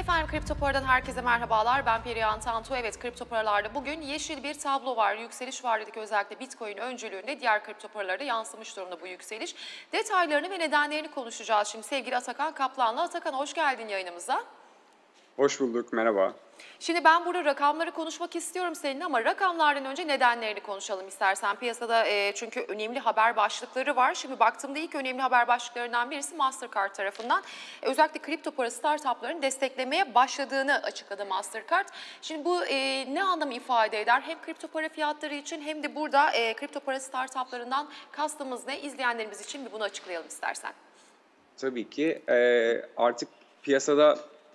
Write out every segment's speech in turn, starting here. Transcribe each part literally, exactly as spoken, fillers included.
Efendim Kripto Para'dan herkese merhabalar. Ben Perihan Tantu. Evet, kripto paralarda bugün yeşil bir tablo var. Yükseliş var dedik, özellikle Bitcoin öncülüğünde diğer kripto paralara yansımış durumda bu yükseliş. Detaylarını ve nedenlerini konuşacağız şimdi sevgili Atakan Kaplan'la. Atakan, hoş geldin yayınımıza. Hoş bulduk, merhaba. Şimdi ben burada rakamları konuşmak istiyorum seninle ama rakamlardan önce nedenlerini konuşalım istersen. Piyasada e, çünkü önemli haber başlıkları var. Şimdi baktığımda ilk önemli haber başlıklarından birisi Mastercard tarafından. E, özellikle kripto para startuplarını desteklemeye başladığını açıkladı Mastercard. Şimdi bu e, ne anlam ifade eder? Hem kripto para fiyatları için hem de burada e, kripto para startuplarından kastımız ne? İzleyenlerimiz için bir bunu açıklayalım istersen. Tabii ki e, artık piyasada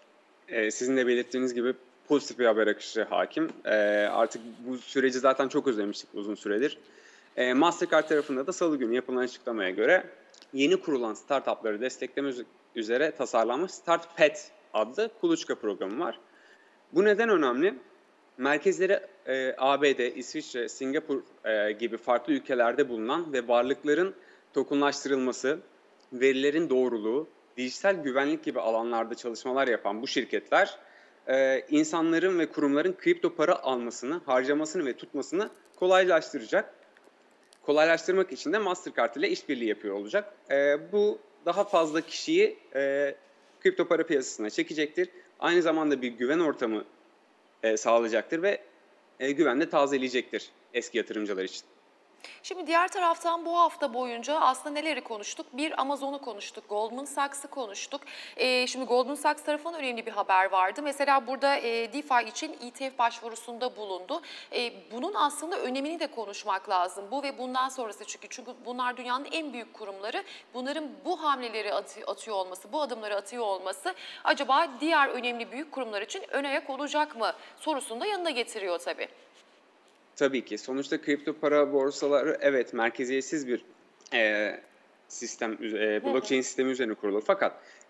e, sizin de belirttiğiniz gibi pozitif bir haber akışı hakim. E, artık bu süreci zaten çok özlemiştik uzun süredir. E, Mastercard tarafında da salı günü yapılan açıklamaya göre yeni kurulan startupları destekleme üzere tasarlanmış StartPath adlı kuluçka programı var. Bu neden önemli? Merkezleri e, A B D, İsviçre, Singapur e, gibi farklı ülkelerde bulunan ve varlıkların tokenlaştırılması, verilerin doğruluğu, dijital güvenlik gibi alanlarda çalışmalar yapan bu şirketler e, insanların ve kurumların kripto para almasını, harcamasını ve tutmasını kolaylaştıracak. Kolaylaştırmak için de Mastercard ile işbirliği yapıyor olacak. E, bu daha fazla kişiyi e, kripto para piyasasına çekecektir. Aynı zamanda bir güven ortamı e, sağlayacaktır ve e, güven de tazeleyecektir eski yatırımcılar için. Şimdi diğer taraftan bu hafta boyunca aslında neleri konuştuk? Bir, Amazon'u konuştuk, Goldman Sachs'ı konuştuk. Ee, şimdi Goldman Sachs tarafından önemli bir haber vardı. Mesela burada e, DeFi için E T F başvurusunda bulundu. E, bunun aslında önemini de konuşmak lazım. Bu ve bundan sonrası çünkü çünkü bunlar dünyanın en büyük kurumları. Bunların bu hamleleri atıyor olması, bu adımları atıyor olması acaba diğer önemli büyük kurumlar için ön ayak olacak mı sorusunu da yanına getiriyor tabii. Tabii ki. Sonuçta kripto para borsaları evet merkeziyetsiz bir e, sistem, e, blockchain sistemi üzerine kurulur. Fakat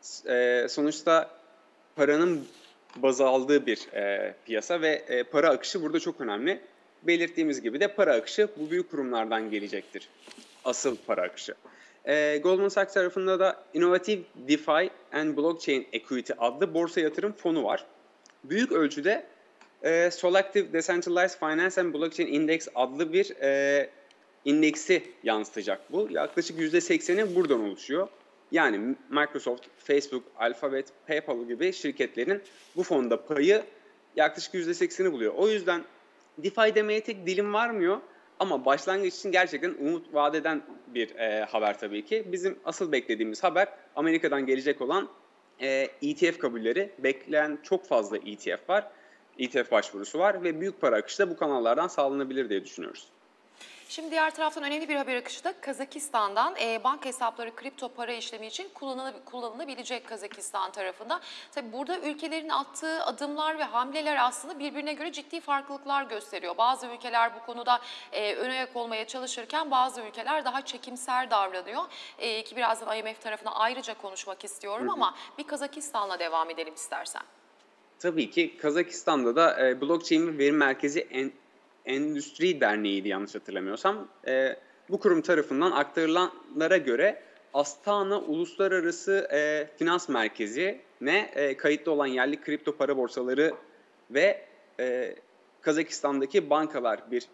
e, sonuçta paranın baz aldığı bir e, piyasa ve e, para akışı burada çok önemli. Belirttiğimiz gibi de para akışı bu büyük kurumlardan gelecektir. Asıl para akışı. E, Goldman Sachs tarafında da Innovative DeFi and Blockchain Equity adlı borsa yatırım fonu var. Büyük ölçüde E, Solactive Decentralized Finance and Blockchain Index adlı bir e, indeksi yansıtacak bu. Yaklaşık yüzde sekseni buradan oluşuyor. Yani Microsoft, Facebook, Alphabet, PayPal gibi şirketlerin bu fonda payı yaklaşık yüzde sekseni buluyor. O yüzden DeFi demeye tek dilim varmıyor ama başlangıç için gerçekten umut vaat eden bir e, haber tabii ki. Bizim asıl beklediğimiz haber Amerika'dan gelecek olan e, E T F kabulleri. Bekleyen çok fazla E T F var. E T F başvurusu var ve büyük para akışı da bu kanallardan sağlanabilir diye düşünüyoruz. Şimdi diğer taraftan önemli bir haber akışı da Kazakistan'dan e, banka hesapları kripto para işlemi için kullanılabilecek Kazakistan tarafında. Tabii burada ülkelerin attığı adımlar ve hamleler aslında birbirine göre ciddi farklılıklar gösteriyor. Bazı ülkeler bu konuda e, ön ayak olmaya çalışırken bazı ülkeler daha çekimser davranıyor. E, ki birazdan I M F tarafına ayrıca konuşmak istiyorum, hı hı, ama bir Kazakistan'la devam edelim istersen. Tabii ki Kazakistan'da da e, Blockchain Veri Merkezi en, Endüstri Derneği'ydi yanlış hatırlamıyorsam. E, bu kurum tarafından aktarılanlara göre Astana Uluslararası e, Finans Merkezi'ne e, kayıtlı olan yerli kripto para borsaları ve e, Kazakistan'daki bankalar bir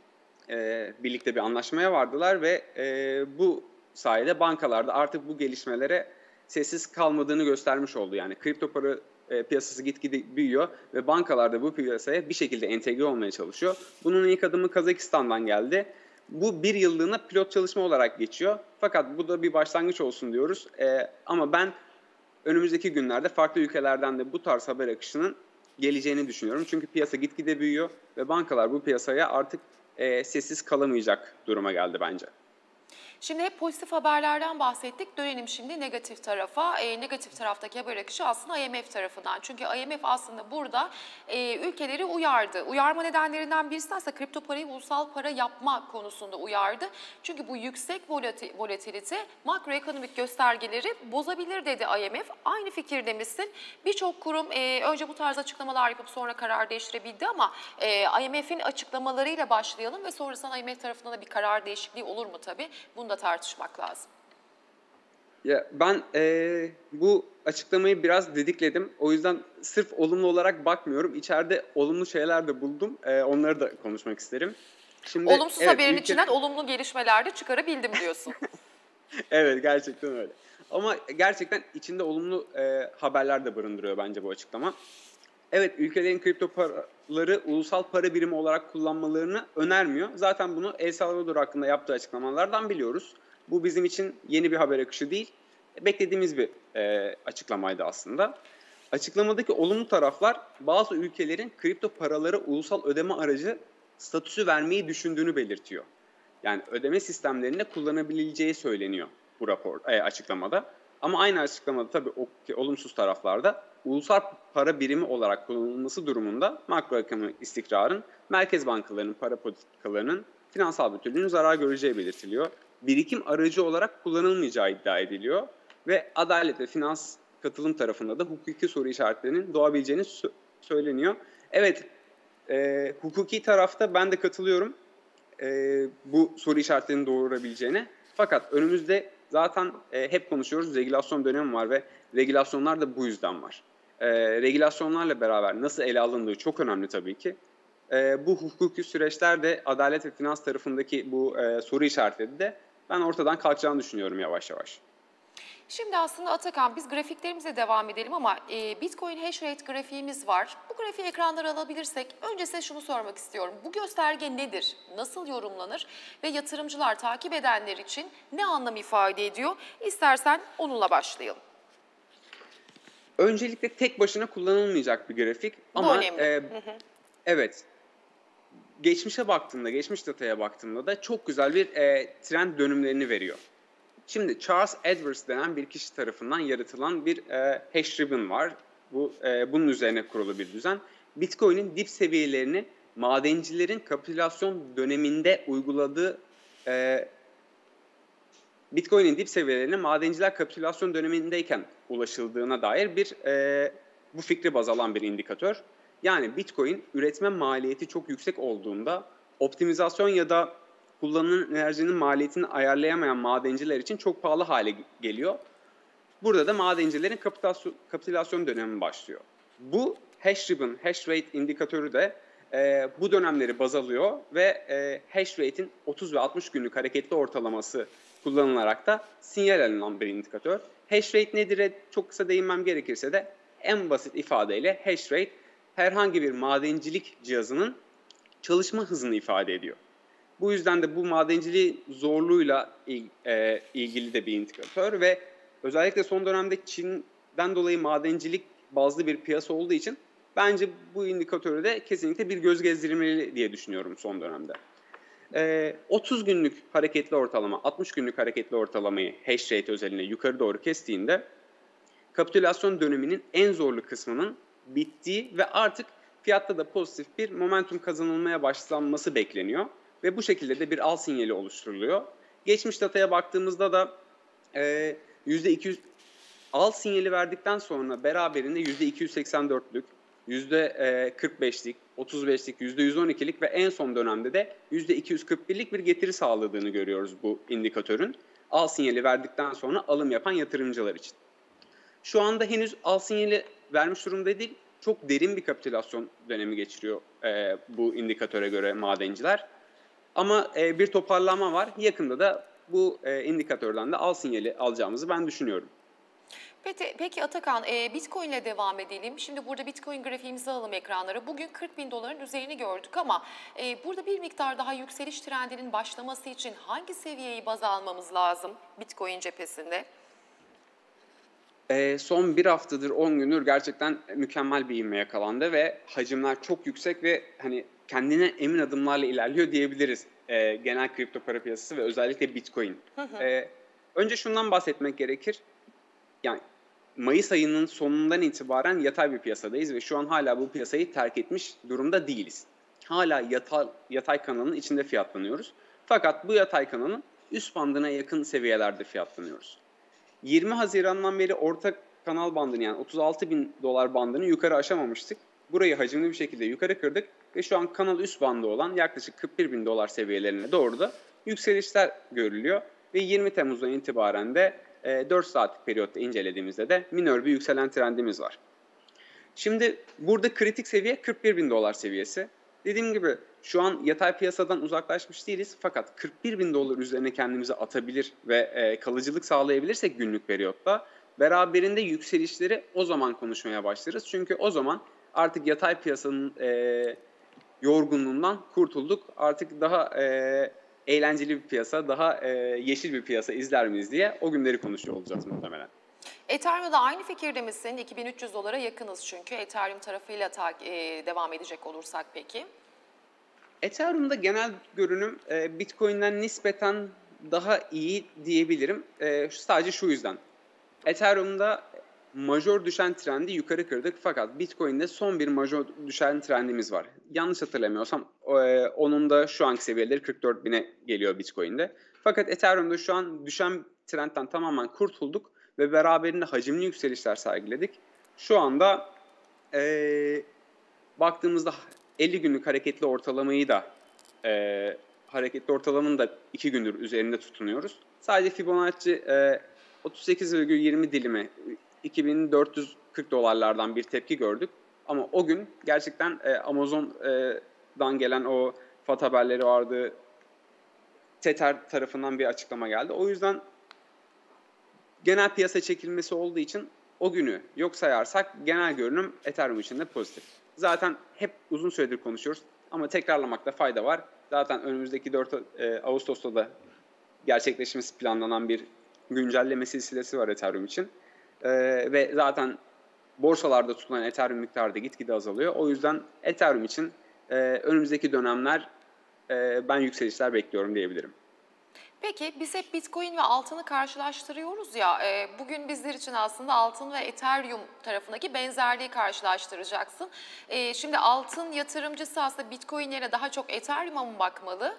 e, birlikte bir anlaşmaya vardılar ve e, bu sayede bankalarda artık bu gelişmelere sessiz kalmadığını göstermiş oldu. Yani kripto para e, piyasası gitgide büyüyor ve bankalar da bu piyasaya bir şekilde entegre olmaya çalışıyor. Bunun ilk adımı Kazakistan'dan geldi. Bu bir yıllığına pilot çalışma olarak geçiyor. Fakat bu da bir başlangıç olsun diyoruz. E, ama ben önümüzdeki günlerde farklı ülkelerden de bu tarz haber akışının geleceğini düşünüyorum. Çünkü piyasa gitgide büyüyor ve bankalar bu piyasaya artık e, sessiz kalamayacak duruma geldi bence. Şimdi hep pozitif haberlerden bahsettik. Dönelim şimdi negatif tarafa. E, negatif taraftaki haber akışı aslında I M F tarafından. Çünkü I M F aslında burada e, ülkeleri uyardı. Uyarma nedenlerinden birisi aslında kripto parayı ulusal para yapma konusunda uyardı. Çünkü bu yüksek volatilite makroekonomik göstergeleri bozabilir dedi I M F. Aynı fikirde misin? Birçok kurum e, önce bu tarz açıklamalar yapıp sonra karar değiştirebildi ama e, I M F'in açıklamalarıyla başlayalım ve sonrasında I M F tarafından da bir karar değişikliği olur mu tabii? Bunu da tartışmak lazım. Ya ben eee, bu açıklamayı biraz didikledim. O yüzden sırf olumlu olarak bakmıyorum. İçeride olumlu şeyler de buldum. Eee, onları da konuşmak isterim. Şimdi Olumsuz evet haberin ülke içinden olumlu gelişmeler de çıkarabildim diyorsun. evet gerçekten öyle. Ama gerçekten içinde olumlu eee, haberler de barındırıyor bence bu açıklama. Evet, ülkelerin kripto paraları ulusal para birimi olarak kullanmalarını önermiyor. Zaten bunu El Salvador hakkında yaptığı açıklamalardan biliyoruz. Bu bizim için yeni bir haber akışı değil. Beklediğimiz bir e, açıklamaydı aslında. Açıklamadaki olumlu taraflar bazı ülkelerin kripto paraları ulusal ödeme aracı statüsü vermeyi düşündüğünü belirtiyor. Yani ödeme sistemlerinde kullanabileceği söyleniyor bu rapor e, açıklamada. Ama aynı açıklamada tabii o, olumsuz taraflarda ulusal para birimi olarak kullanılması durumunda makroekonomik istikrarın, merkez bankalarının para politikalarının finansal bütünlüğünün zarar göreceği belirtiliyor. Birikim aracı olarak kullanılmayacağı iddia ediliyor ve adalet ve finans katılım tarafında da hukuki soru işaretlerinin doğabileceğini sö- söyleniyor. Evet, e, hukuki tarafta ben de katılıyorum e, bu soru işaretlerinin doğurabileceğine. Fakat önümüzde zaten e, hep konuşuyoruz, regülasyon dönemi var ve regülasyonlar da bu yüzden var. E, regülasyonlarla beraber nasıl ele alındığı çok önemli tabii ki. E, bu hukuki süreçler de adalet ve finans tarafındaki bu e, soru işaretleri de ben ortadan kalkacağını düşünüyorum yavaş yavaş. Şimdi aslında Atakan biz grafiklerimize devam edelim ama e, Bitcoin hash rate grafiğimiz var. Bu grafiği ekranlara alabilirsek önce size şunu sormak istiyorum. Bu gösterge nedir? Nasıl yorumlanır? Ve yatırımcılar takip edenler için ne anlam ifade ediyor? İstersen onunla başlayalım. Öncelikle tek başına kullanılmayacak bir grafik Bu ama önemli. e, Hı hı. evet, geçmişe baktığımda, geçmiş dataya baktığımda da çok güzel bir e, trend dönümlerini veriyor. Şimdi Charles Edwards denen bir kişi tarafından yaratılan bir e, hash ribbon var. Bu e, bunun üzerine kurulu bir düzen. Bitcoin'in dip seviyelerini madencilerin kapitülasyon döneminde uyguladığı e, Bitcoin'in dip seviyelerine madenciler kapitülasyon dönemindeyken ulaşıldığına dair bir e, bu fikri baz alan bir indikatör. Yani Bitcoin üretme maliyeti çok yüksek olduğunda optimizasyon ya da kullanılan enerjinin maliyetini ayarlayamayan madenciler için çok pahalı hale geliyor. Burada da madencilerin kapitülasyon, kapitülasyon dönemi başlıyor. Bu hash ribbon, hash rate indikatörü de e, bu dönemleri baz alıyor ve e, hash rate'in otuz ve altmış günlük hareketli ortalaması kullanılarak da sinyal alınan bir indikatör. Hash rate nedir? Çok kısa değinmem gerekirse de en basit ifadeyle hash rate herhangi bir madencilik cihazının çalışma hızını ifade ediyor. Bu yüzden de bu madenciliği zorluğuyla ilgili de bir indikatör ve özellikle son dönemde Çin'den dolayı madencilik bazlı bir piyasa olduğu için bence bu indikatörü de kesinlikle bir göz gezdirmeli diye düşünüyorum son dönemde. otuz günlük hareketli ortalama, altmış günlük hareketli ortalamayı hash rate özelliğine yukarı doğru kestiğinde kapitülasyon döneminin en zorlu kısmının bittiği ve artık fiyatta da pozitif bir momentum kazanılmaya başlanması bekleniyor. Ve bu şekilde de bir al sinyali oluşturuluyor. Geçmiş dataya baktığımızda da e, yüzde iki yüz al sinyali verdikten sonra beraberinde yüzde iki yüz seksen dörtlük, yüzde kırk beşlik, otuz beşlik, yüzde yüz on ikilik ve en son dönemde de yüzde iki yüz kırk birlik bir getiri sağladığını görüyoruz bu indikatörün. Al sinyali verdikten sonra alım yapan yatırımcılar için. Şu anda henüz al sinyali vermiş durumda değil. Çok derin bir kapitülasyon dönemi geçiriyor e, bu indikatöre göre madenciler. Ama e, bir toparlama var. Yakında da bu e, indikatörden de al sinyali alacağımızı ben düşünüyorum. Peki, peki Atakan, e, Bitcoin ile devam edelim. Şimdi burada Bitcoin grafiğimizi alalım ekranlara. Bugün kırk bin doların üzerini gördük ama e, burada bir miktar daha yükseliş trendinin başlaması için hangi seviyeyi baz almamız lazım Bitcoin cephesinde? E, son bir haftadır, on gündür gerçekten mükemmel bir ivme yakalandı ve hacimler çok yüksek ve hani kendine emin adımlarla ilerliyor diyebiliriz e, genel kripto para piyasası ve özellikle Bitcoin. Hı hı. E, önce şundan bahsetmek gerekir. Yani Mayıs ayının sonundan itibaren yatay bir piyasadayız ve şu an hala bu piyasayı terk etmiş durumda değiliz. Hala yatay, yatay kanalın içinde fiyatlanıyoruz. Fakat bu yatay kanalın üst bandına yakın seviyelerde fiyatlanıyoruz. yirmi Haziran'dan beri orta kanal bandını yani otuz altı bin dolar bandını yukarı aşamamıştık. Burayı hacimli bir şekilde yukarı kırdık ve şu an kanal üst bandı olan yaklaşık kırk bir bin dolar seviyelerine doğru da yükselişler görülüyor. Ve yirmi Temmuz'dan itibaren de e, dört saatlik periyotta incelediğimizde de minör bir yükselen trendimiz var. Şimdi burada kritik seviye kırk bir bin dolar seviyesi. Dediğim gibi şu an yatay piyasadan uzaklaşmış değiliz fakat kırk bir bin dolar üzerine kendimizi atabilir ve e, kalıcılık sağlayabilirsek günlük periyotta beraberinde yükselişleri o zaman konuşmaya başlarız. Çünkü o zaman artık yatay piyasanın e, yorgunluğundan kurtulduk. Artık daha e, eğlenceli bir piyasa, daha e, yeşil bir piyasa izler miyiz diye o günleri konuşuyor olacağız muhtemelen. Ethereum'da aynı fikirde misin? iki bin üç yüz dolara yakınız çünkü Ethereum tarafıyla ta, e, devam edecek olursak peki. Ethereum'da genel görünüm e, Bitcoin'den nispeten daha iyi diyebilirim. E, sadece şu yüzden. Ethereum'da majör düşen trendi yukarı kırdık fakat Bitcoin'de son bir majör düşen trendimiz var. Yanlış hatırlamıyorsam e, onun da şu anki seviyeleri kırk dört bine geliyor Bitcoin'de. Fakat Ethereum'da şu an düşen trendten tamamen kurtulduk ve beraberinde hacimli yükselişler sergiledik. Şu anda e, baktığımızda elli günlük hareketli ortalamayı da e, hareketli ortalamanın da iki gündür üzerinde tutunuyoruz. Sadece Fibonacci e, otuz sekiz virgül yirmi dilimi iki bin dört yüz kırk dolarlardan bir tepki gördük. Ama o gün gerçekten e, Amazon'dan gelen o F A T haberleri vardı. Tether tarafından bir açıklama geldi. O yüzden genel piyasa çekilmesi olduğu için o günü yok sayarsak genel görünüm Ethereum için de pozitif. Zaten hep uzun süredir konuşuyoruz ama tekrarlamakta fayda var. Zaten önümüzdeki dört Ağustos'ta da gerçekleşmesi planlanan bir güncelleme silsilesi var Ethereum için. Ee, ve zaten borsalarda tutulan Ethereum miktarı da gitgide azalıyor. O yüzden Ethereum için e, önümüzdeki dönemler e, ben yükselişler bekliyorum diyebilirim. Peki biz hep Bitcoin ve altını karşılaştırıyoruz ya, e, bugün bizler için aslında altın ve Ethereum tarafındaki benzerliği karşılaştıracaksın. E, şimdi altın yatırımcısı aslında Bitcoin yerine daha çok Ethereum'a mı bakmalı?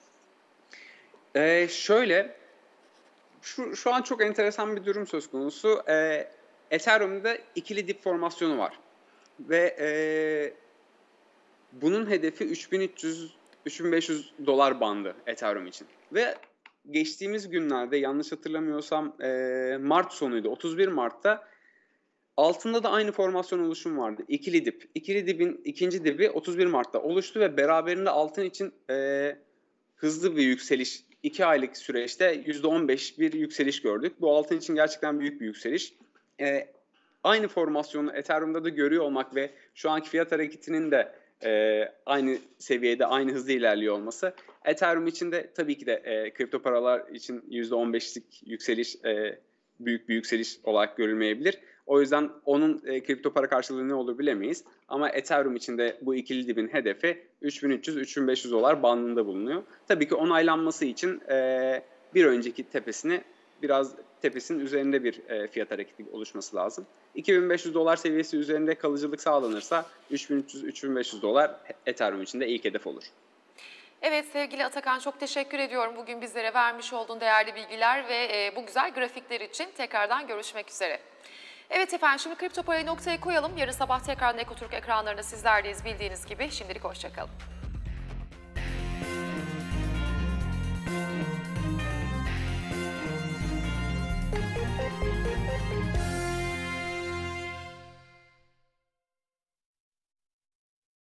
Ee, şöyle, şu, şu an çok enteresan bir durum söz konusu. Ee, Ethereum'da ikili dip formasyonu var. Ve e, bunun hedefi üç bin üç yüz üç bin beş yüz dolar bandı Ethereum için. Ve geçtiğimiz günlerde yanlış hatırlamıyorsam e, Mart sonuydu. otuz bir Mart'ta altında da aynı formasyon oluşum vardı. İkili dip. İkili dipin ikinci dibi otuz bir Mart'ta oluştu ve beraberinde altın için e, hızlı bir yükseliş, iki aylık süreçte yüzde on beş bir yükseliş gördük. Bu altın için gerçekten büyük bir yükseliş. E, aynı formasyonu Ethereum'da da görüyor olmak ve şu anki fiyat hareketinin de e, aynı seviyede, aynı hızda ilerliyor olması Ethereum için de tabii ki de e, kripto paralar için yüzde on beşlik yükseliş e, büyük bir yükseliş olarak görülmeyebilir. O yüzden onun e, kripto para karşılığı ne olur bilemeyiz. Ama Ethereum için de bu ikili dibin hedefi üç bin üç yüz üç bin beş yüz dolar bandında bulunuyor. Tabii ki onaylanması için e, bir önceki tepesini biraz tepesinin üzerinde bir e, fiyat hareketi oluşması lazım. iki bin beş yüz dolar seviyesi üzerinde kalıcılık sağlanırsa üç bin üç yüz üç bin beş yüz dolar Ethereum için de ilk hedef olur. Evet sevgili Atakan, çok teşekkür ediyorum bugün bizlere vermiş olduğun değerli bilgiler ve e, bu güzel grafikler için. Tekrardan görüşmek üzere. Evet efendim, şimdi kripto parayı noktaya koyalım. Yarın sabah tekrar Eko Türk ekranlarında sizlerleyiz bildiğiniz gibi. Şimdilik hoşçakalın.